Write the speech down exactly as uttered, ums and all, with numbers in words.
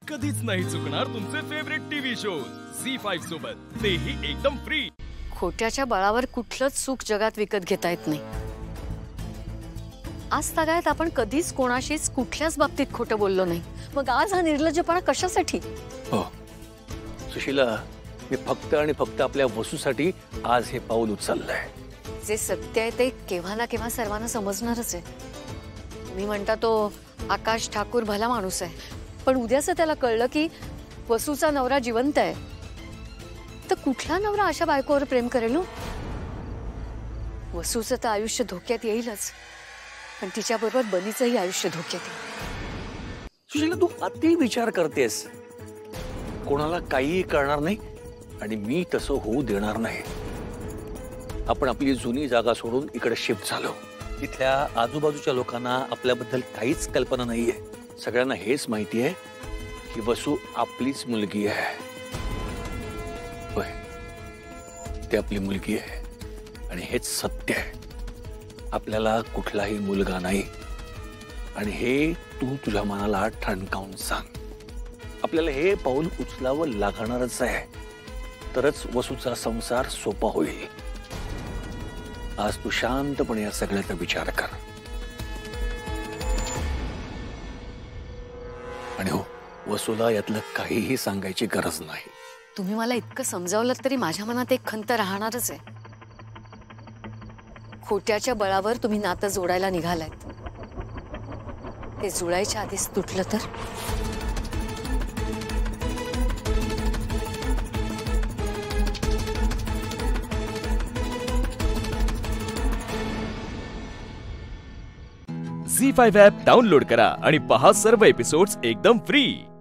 कधीच नाही चुकणार तुमचे favourite TV shows Zee five सोबत, तेही एकदम फ्री। खोट्याच्या बळावर कुठलंच सुख जगात विकत घेता येत नाही। आज तागायत आपण कधीच कोणाशीच कुठल्याच बाबतीत खोटं बोललो नाही, मग आज हा निर्लज्जपणा कशासाठी? हो सुशीला, मी फक्त आणि फक्त आपल्या वसूसाठी आज हे पाऊल उचललंय। जे सत्य आहे ते केव्हा ना केव्हा सर्वांना समजणारच आहे। तुम्ही म्हणता तो आकाश ठाकूर भला माणूस आहे, पण उद्याचं त्याला कळलं की वसूचा नवरा जिवंत आहे, तर कुठला नवरा अशा बायकोवर प्रेम करेल? वसूचं तर आयुष्य धोक्यात येईलच, पण तिच्याबरोबर बनीचंही आयुष्य धोक्यात येईल। सुशीला, तू अति विचार करतेस। कोणाला काहीही करणार नाही आणि मी तसं होऊ देणार नाही। आपण आपली जुनी जागा सोडून इकडे शिफ्ट झालो। इथल्या आजूबाजूच्या लोकांना आपल्याबद्दल काहीच कल्पना नाहीये। सगळ्यांना हेच माहिती आहे की वसू आपलीच मुलगी आहे। होय, ती आपली मुलगी आहे आणि हेच सत्य आहे। आपल्याला कुठलाही मुलगा नाही आणि हे तू तुझ्या मनाला ठणकावून सांग। आपल्याला हे पाऊल उचलावं लागणारच आहे, तरच वसूचा संसार सोपा होईल। आज तू शांतपणे या सगळ्याचा विचार कर आणि हो, वसूला यातलं काहीही सांगायची गरज नाही। तुम्ही मला इतकं समजावलं तरी माझ्या मनात एक खंत राहणारच आहे। खोट्याच्या बळावर तुम्ही नातं जोडायला निघालायत, ते जुळायच्या आधीच तुटलं तर? झी फाईव्ह ॲप डाउनलोड करा आणि पहा सर्व एपिसोड्स एकदम फ्री।